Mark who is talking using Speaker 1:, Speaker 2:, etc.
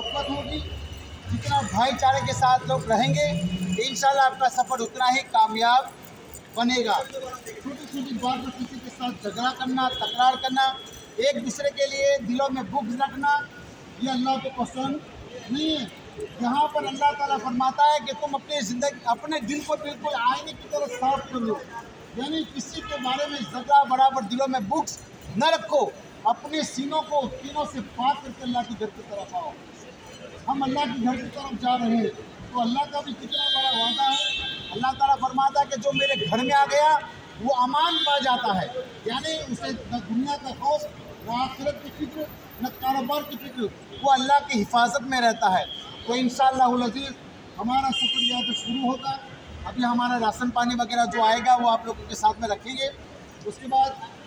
Speaker 1: मोहब्बत होगी, जितना भाईचारे के साथ लोग रहेंगे, इंशाल्लाह आपका सफ़र उतना ही कामयाब बनेगा। छोटी छोटी बात पर किसी के साथ झगड़ा करना, तकरार करना, एक दूसरे के लिए दिलों में बुग़्ज़ रखना, ये अल्लाह को पसंद नहीं है। यहाँ पर अल्लाह ताला फरमाता है कि तुम अपनी ज़िंदगी, अपने दिल को बिल्कुल आईने की तरह साफ कर लो, यानी किसी के बारे में ज़रा बराबर दिलों में बुग़्ज़ न रखो। अपने सीनों को तीनों से पाक करके अल्लाह के घर की तरफ आओ। हम अल्लाह के घर की तरफ जा रहे हैं, तो अल्लाह का भी कितना बड़ा वादा है। अल्लाह ताला फरमाता है कि जो मेरे घर में आ गया वो अमान पा जाता है, यानी उसे न दुनिया का खौफ, न आखिरत की फिक्र, न कारोबार की फिक्र, वो अल्लाह की हिफाजत में रहता है। तो इंशाअल्लाहुल अज़ीज़ हमारा सफ़र यहाँ पे शुरू होगा। अभी हमारा राशन पानी वगैरह जो आएगा वो आप लोगों के साथ में रखेंगे। उसके बाद